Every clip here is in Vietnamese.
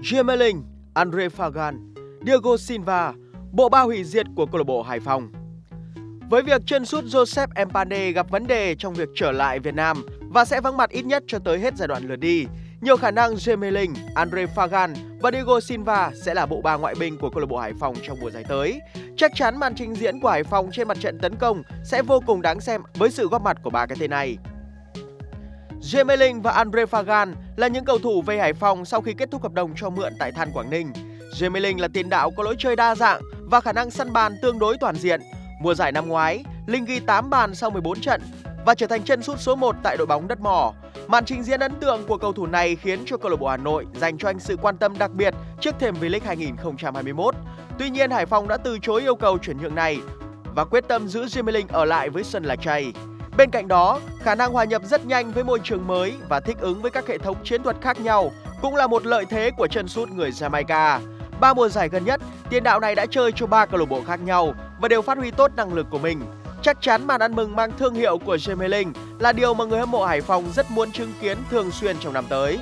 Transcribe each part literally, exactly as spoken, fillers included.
Gemelin, Andre Fagan, Diego Silva, bộ ba hủy diệt của câu lạc bộ Hải Phòng. Với việc chân sút Joseph Mpande gặp vấn đề trong việc trở lại Việt Nam và sẽ vắng mặt ít nhất cho tới hết giai đoạn lượt đi, nhiều khả năng Gemelin, Andre Fagan và Diego Silva sẽ là bộ ba ngoại binh của câu lạc bộ Hải Phòng trong mùa giải tới. Chắc chắn màn trình diễn của Hải Phòng trên mặt trận tấn công sẽ vô cùng đáng xem với sự góp mặt của ba cái tên này. Gemelin và Andre Fagan là những cầu thủ về Hải Phòng sau khi kết thúc hợp đồng cho mượn tại Than Quảng Ninh. Gemelin là tiền đạo có lối chơi đa dạng và khả năng săn bàn tương đối toàn diện. Mùa giải năm ngoái, Linh ghi tám bàn sau mười bốn trận và trở thành chân sút số một tại đội bóng Đất Mỏ. Màn trình diễn ấn tượng của cầu thủ này khiến cho câu lạc bộ Hà Nội dành cho anh sự quan tâm đặc biệt trước thềm V-League hai nghìn không trăm hai mươi mốt. Tuy nhiên, Hải Phòng đã từ chối yêu cầu chuyển nhượng này và quyết tâm giữ Gemelin ở lại với sân Lạch Tray. Bên cạnh đó, khả năng hòa nhập rất nhanh với môi trường mới và thích ứng với các hệ thống chiến thuật khác nhau cũng là một lợi thế của chân sút người Jamaica. Ba mùa giải gần nhất, tiền đạo này đã chơi cho ba câu lạc bộ khác nhau và đều phát huy tốt năng lực của mình. Chắc chắn màn ăn mừng mang thương hiệu của Gemelin là điều mà người hâm mộ Hải Phòng rất muốn chứng kiến thường xuyên trong năm tới.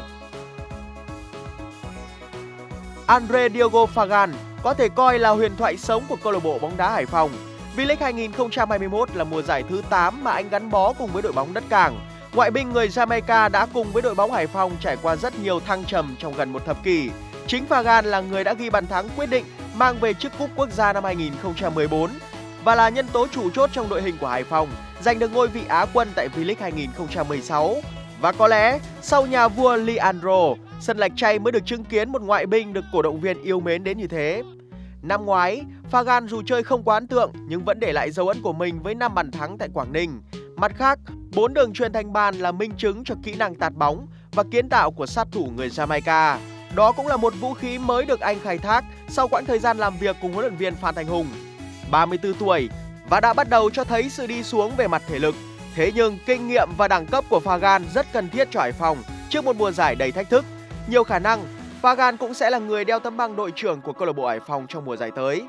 Andre Diego Fagan có thể coi là huyền thoại sống của câu lạc bộ bóng đá Hải Phòng. V-League hai nghìn không trăm hai mươi mốt là mùa giải thứ tám mà anh gắn bó cùng với đội bóng Đất Cảng. Ngoại binh người Jamaica đã cùng với đội bóng Hải Phòng trải qua rất nhiều thăng trầm trong gần một thập kỷ. Chính Fagan là người đã ghi bàn thắng quyết định mang về chức cúp quốc gia năm hai nghìn không trăm mười bốn và là nhân tố chủ chốt trong đội hình của Hải Phòng, giành được ngôi vị Á quân tại V-League hai nghìn không trăm mười sáu. Và có lẽ sau nhà vua Leandro, sân Lạch Tray mới được chứng kiến một ngoại binh được cổ động viên yêu mến đến như thế. Năm ngoái, Fagan dù chơi không quá ấn tượng nhưng vẫn để lại dấu ấn của mình với năm bàn thắng tại Quảng Ninh. Mặt khác, bốn đường chuyền thành bàn là minh chứng cho kỹ năng tạt bóng và kiến tạo của sát thủ người Jamaica. Đó cũng là một vũ khí mới được anh khai thác sau quãng thời gian làm việc cùng huấn luyện viên Phan Thanh Hùng. ba mươi tư tuổi và đã bắt đầu cho thấy sự đi xuống về mặt thể lực. Thế nhưng kinh nghiệm và đẳng cấp của Fagan rất cần thiết cho Hải Phòng trước một mùa giải đầy thách thức. Nhiều khả năng Fagan cũng sẽ là người đeo tấm bằng đội trưởng của câu lạc bộ Hải Phòng trong mùa giải tới.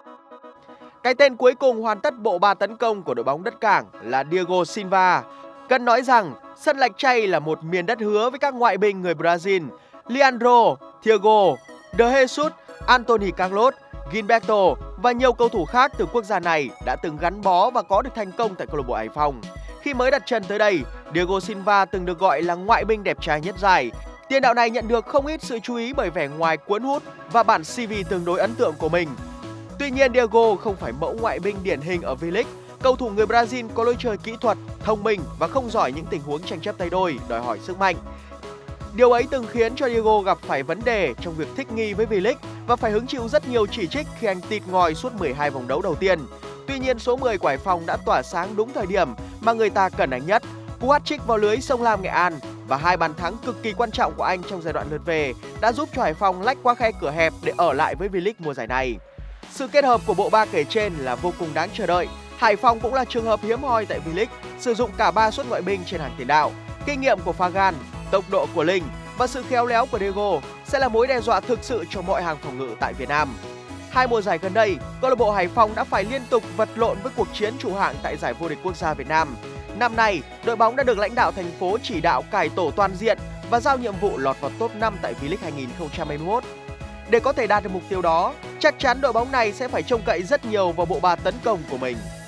Cái tên cuối cùng hoàn tất bộ ba tấn công của đội bóng Đất Cảng là Diego Silva. Cần nói rằng sân Lạch Tray là một miền đất hứa với các ngoại binh người Brazil, Leandro, Thiago, De Jesus, Anthony Carlos, Gilberto và nhiều cầu thủ khác từ quốc gia này đã từng gắn bó và có được thành công tại câu lạc bộ Hải Phòng. Khi mới đặt chân tới đây, Diego Silva từng được gọi là ngoại binh đẹp trai nhất giải. Tiền đạo này nhận được không ít sự chú ý bởi vẻ ngoài cuốn hút và bản xê vê tương đối ấn tượng của mình. Tuy nhiên, Diego không phải mẫu ngoại binh điển hình ở V-League. Cầu thủ người Brazil có lối chơi kỹ thuật, thông minh và không giỏi những tình huống tranh chấp tay đôi, đòi hỏi sức mạnh. Điều ấy từng khiến cho Diego gặp phải vấn đề trong việc thích nghi với V-League và phải hứng chịu rất nhiều chỉ trích khi anh tịt ngòi suốt mười hai vòng đấu đầu tiên. Tuy nhiên, số mười của Hải Phòng đã tỏa sáng đúng thời điểm mà người ta cần anh nhất. Cú hat-trick vào lưới Sông Lam Nghệ An và hai bàn thắng cực kỳ quan trọng của anh trong giai đoạn lượt về đã giúp cho Hải Phòng lách qua khe cửa hẹp để ở lại với V-League mùa giải này. Sự kết hợp của bộ ba kể trên là vô cùng đáng chờ đợi. Hải Phòng cũng là trường hợp hiếm hoi tại V-League, sử dụng cả ba suất ngoại binh trên hàng tiền đạo. Kinh nghiệm của Fagan, tốc độ của Linh và sự khéo léo của Diego sẽ là mối đe dọa thực sự cho mọi hàng phòng ngự tại Việt Nam. Hai mùa giải gần đây, câu lạc bộ Hải Phòng đã phải liên tục vật lộn với cuộc chiến chủ hạng tại giải vô địch quốc gia Việt Nam. Năm nay, đội bóng đã được lãnh đạo thành phố chỉ đạo cải tổ toàn diện và giao nhiệm vụ lọt vào top năm tại V-League hai nghìn không trăm hai mươi mốt. Để có thể đạt được mục tiêu đó, chắc chắn đội bóng này sẽ phải trông cậy rất nhiều vào bộ ba tấn công của mình.